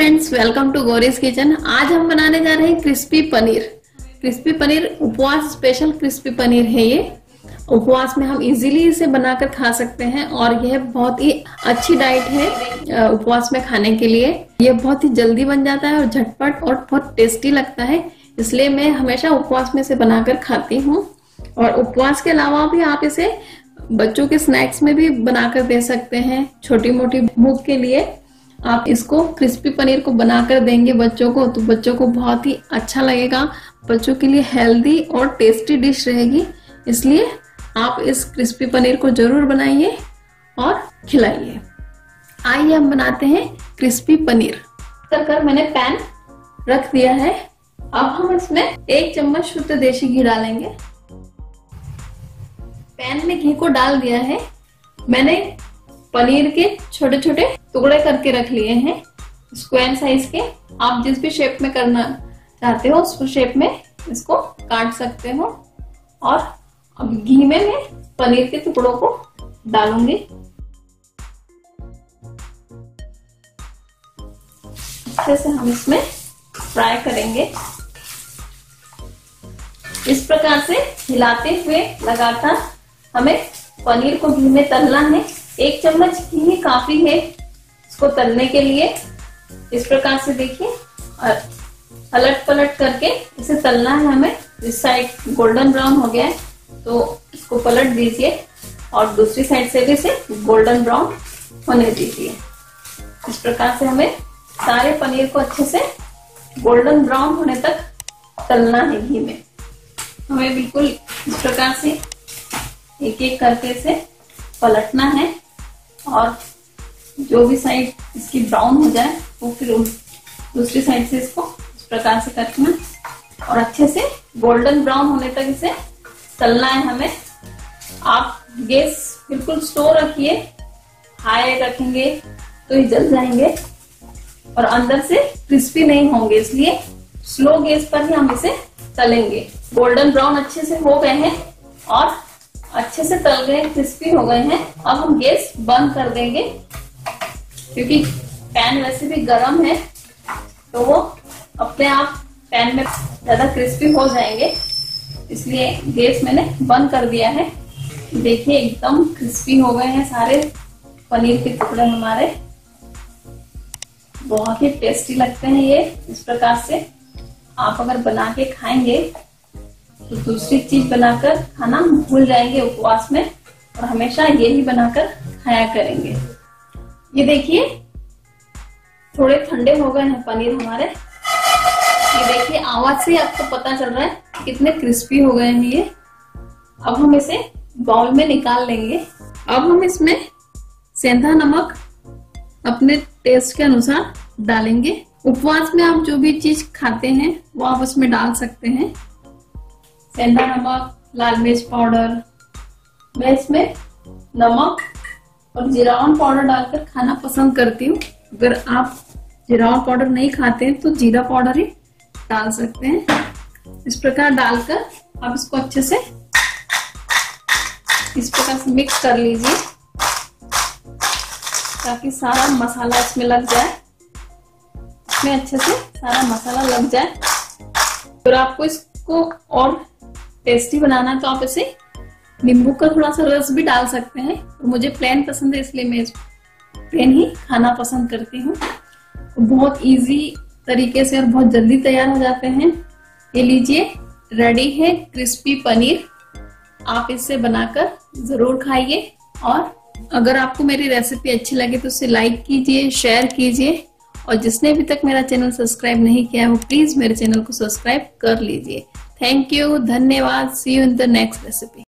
Friends, welcome to Gauri's kitchen. आज हम बनाने जा रहे हैं क्रिस्पी पनीर। क्रिस्पी पनीर उपवास स्पेशल क्रिस्पी पनीर है। ये उपवास में हम इजीली इसे बनाकर खा सकते हैं और यह बहुत ही अच्छी डाइट है उपवास में खाने के लिए। यह बहुत ही जल्दी बन जाता है और झटपट और बहुत टेस्टी लगता है, इसलिए मैं हमेशा उपवास में इसे बनाकर खाती हूँ। और उपवास के अलावा भी आप इसे बच्चों के स्नैक्स में भी बनाकर दे सकते हैं। छोटी मोटी भूख के लिए आप इसको क्रिस्पी पनीर को बनाकर देंगे बच्चों को, तो बच्चों को बहुत ही अच्छा लगेगा। बच्चों के लिए हेल्दी और टेस्टी डिश रहेगी, इसलिए आप इस क्रिस्पी पनीर को जरूर बनाइए और खिलाइए। आइए हम बनाते हैं क्रिस्पी पनीर। कर मैंने पैन रख दिया है। अब हम इसमें 1 चम्मच शुद्ध देसी घी डालेंगे। पैन में घी को डाल दिया है। मैंने पनीर के छोटे छोटे टुकड़े करके रख लिए हैं, स्क्वायर साइज के। आप जिस भी शेप में करना चाहते हो उस शेप में इसको काट सकते हो। और अब घी में मैं पनीर के टुकड़ों को डालूंगी। अच्छे से हम इसमें फ्राई करेंगे। इस प्रकार से हिलाते हुए लगातार हमें पनीर को घी में तलना है। 1 चम्मच घी ही काफी है इसको तलने के लिए। इस प्रकार से देखिए, और पलट पलट करके इसे तलना है हमें। इस साइड गोल्डन ब्राउन हो गया है तो इसको पलट दीजिए और दूसरी साइड से भी इसे गोल्डन ब्राउन होने दीजिए। इस प्रकार से हमें सारे पनीर को अच्छे से गोल्डन ब्राउन होने तक तलना है घी में। हमें बिल्कुल इस प्रकार से एक एक करके इसे पलटना है और जो भी साइड इसकी ब्राउन हो जाए वो फिर दूसरी साइड से इसको इस प्रकार से करना और अच्छे से गोल्डन ब्राउन होने तक इसे तलना है हमें। आप गैस बिल्कुल स्लो रखिए, हाई रखेंगे तो ये जल जाएंगे और अंदर से क्रिस्पी नहीं होंगे, इसलिए स्लो गैस पर ही हम इसे तलेंगे। गोल्डन ब्राउन अच्छे से हो गए हैं और अच्छे से तल गए, क्रिस्पी हो गए हैं। अब हम गैस बंद कर देंगे क्योंकि पैन वैसे भी गर्म है तो वो अपने आप पैन में ज्यादा क्रिस्पी हो जाएंगे, इसलिए गैस मैंने बंद कर दिया है। देखिए एकदम क्रिस्पी हो गए हैं सारे पनीर के टुकड़े हमारे। बहुत ही टेस्टी लगते हैं ये। इस प्रकार से आप अगर बना के खाएंगे तो दूसरी चीज बनाकर खाना भूल जाएंगे उपवास में, और हमेशा यही बनाकर खाया करेंगे। ये देखिए थोड़े ठंडे हो गए हैं पनीर हमारे। ये देखिए आवाज से आपको पता चल रहा है कितने क्रिस्पी हो गए हैं ये। अब हम इसे बाउल में निकाल लेंगे। अब हम इसमें सेंधा नमक अपने टेस्ट के अनुसार डालेंगे। उपवास में आप जो भी चीज खाते हैं वो आप उसमें डाल सकते हैं। सेंधा नमक, लाल मिर्च पाउडर। मैं इसमें नमक और जीरावन पाउडर डालकर खाना पसंद करती हूँ। अगर आप जीरावन पाउडर नहीं खाते हैं तो जीरा पाउडर ही डाल सकते हैं। इस प्रकार डालकर आप इसको अच्छे से इस प्रकार से मिक्स कर लीजिए ताकि सारा मसाला इसमें लग जाए, इसमें अच्छे से सारा मसाला लग जाए। फिर आपको इसको और टेस्टी बनाना है तो आप इसे नींबू का थोड़ा सा रस भी डाल सकते हैं। तो मुझे प्लेन पसंद है इसलिए मैं प्लेन ही खाना पसंद करती हूँ। तो बहुत इजी तरीके से और बहुत जल्दी तैयार हो जाते हैं। ये लीजिए, रेडी है क्रिस्पी पनीर। आप इसे बनाकर जरूर खाइए और अगर आपको मेरी रेसिपी अच्छी लगे तो उसे लाइक कीजिए, शेयर कीजिए, और जिसने अभी तक मेरा चैनल सब्सक्राइब नहीं किया है वो प्लीज मेरे चैनल को सब्सक्राइब कर लीजिए। थैंक यू, धन्यवाद। See you in the next recipe.